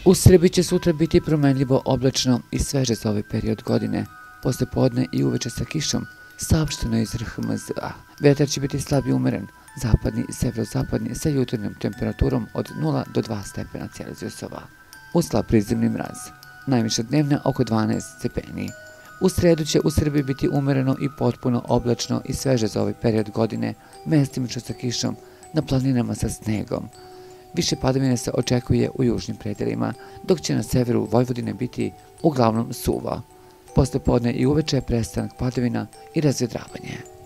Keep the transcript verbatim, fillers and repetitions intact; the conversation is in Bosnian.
U Srbiji će sutra biti promenljivo oblačno i sveže za ovaj period godine. Posle podne i uveče sa kišom, saopšteno je iz R H M Z A. Vetar će biti slab i umeren, zapadni i severozapadni sa jutarnjom temperaturom od nula do dva stepena Celzijusova. U slab prizemni mraz, najviša dnevna oko dvanaest stepeni. U sredu će u Srbiji biti umereno i potpuno oblačno i sveže za ovaj period godine, mestimično sa kišom, na planinama sa snegom. Više padavine se očekuje u južnim predelima, dok će na severu Vojvodine biti uglavnom suvo. Posle podne i uveče prestanak padavina i razvedravanje.